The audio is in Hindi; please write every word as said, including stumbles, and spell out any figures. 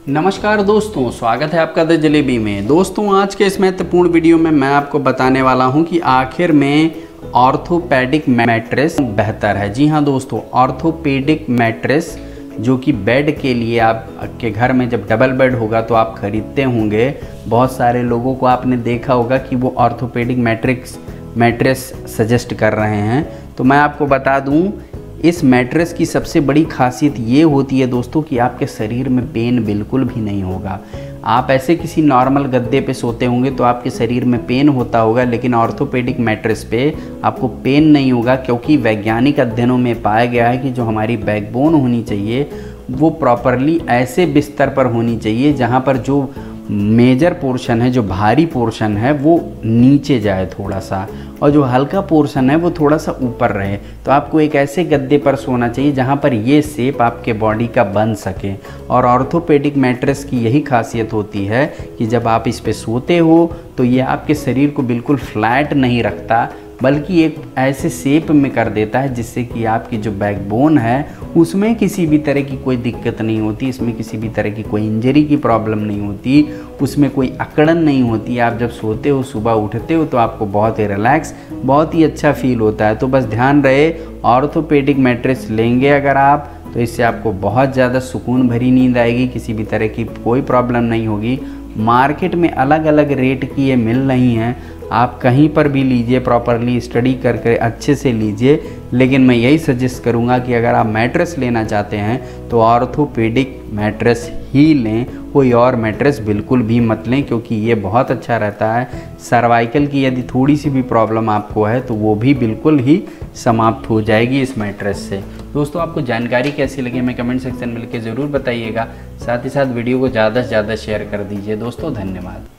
नमस्कार दोस्तों, स्वागत है आपका द जलेबी में। दोस्तों, आज के इस महत्वपूर्ण वीडियो में मैं आपको बताने वाला हूं कि आखिर में ऑर्थोपेडिक मैट्रेस बेहतर है। जी हां दोस्तों, ऑर्थोपेडिक मैट्रेस जो कि बेड के लिए आपके घर में जब डबल बेड होगा तो आप खरीदते होंगे। बहुत सारे लोगों को आपने देखा होगा कि वो ऑर्थोपेडिक मैट्रिक्स मैट्रेस सजेस्ट कर रहे हैं। तो मैं आपको बता दूं, इस मैट्रेस की सबसे बड़ी खासियत ये होती है दोस्तों कि आपके शरीर में पेन बिल्कुल भी नहीं होगा। आप ऐसे किसी नॉर्मल गद्दे पे सोते होंगे तो आपके शरीर में पेन होता होगा, लेकिन ऑर्थोपेडिक मैट्रेस पे आपको पेन नहीं होगा, क्योंकि वैज्ञानिक अध्ययनों में पाया गया है कि जो हमारी बैकबोन होनी चाहिए वो प्रॉपरली ऐसे बिस्तर पर होनी चाहिए जहाँ पर जो मेजर पोर्शन है, जो भारी पोर्शन है वो नीचे जाए थोड़ा सा, और जो हल्का पोर्शन है वो थोड़ा सा ऊपर रहे। तो आपको एक ऐसे गद्दे पर सोना चाहिए जहाँ पर ये शेप आपके बॉडी का बन सके। और ऑर्थोपेडिक मैट्रेस की यही खासियत होती है कि जब आप इस पे सोते हो तो ये आपके शरीर को बिल्कुल फ्लैट नहीं रखता, बल्कि एक ऐसे शेप में कर देता है जिससे कि आपकी जो बैकबोन है उसमें किसी भी तरह की कोई दिक्कत नहीं होती, इसमें किसी भी तरह की कोई इंजरी की प्रॉब्लम नहीं होती, उसमें कोई अकड़न नहीं होती। आप जब सोते हो, सुबह उठते हो तो आपको बहुत ही रिलैक्स, बहुत ही अच्छा फील होता है। तो बस ध्यान रहे, ऑर्थोपेडिक मैट्रेस लेंगे अगर आप तो इससे आपको बहुत ज़्यादा सुकून भरी नींद आएगी, किसी भी तरह की कोई प्रॉब्लम नहीं होगी। मार्केट में अलग अलग रेट की ये मिल रही हैं, आप कहीं पर भी लीजिए, प्रॉपरली स्टडी करके अच्छे से लीजिए। लेकिन मैं यही सजेस्ट करूंगा कि अगर आप मैट्रेस लेना चाहते हैं तो ऑर्थोपेडिक मैट्रेस ही लें, कोई और मैट्रेस बिल्कुल भी मत लें, क्योंकि ये बहुत अच्छा रहता है। सर्वाइकल की यदि थोड़ी सी भी प्रॉब्लम आपको है तो वो भी बिल्कुल ही समाप्त हो जाएगी इस मैट्रेस से। दोस्तों, आपको जानकारी कैसी लगी हमें कमेंट सेक्शन में लिख के ज़रूर बताइएगा। साथ ही साथ वीडियो को ज़्यादा से ज़्यादा शेयर कर दीजिए। दोस्तों, धन्यवाद।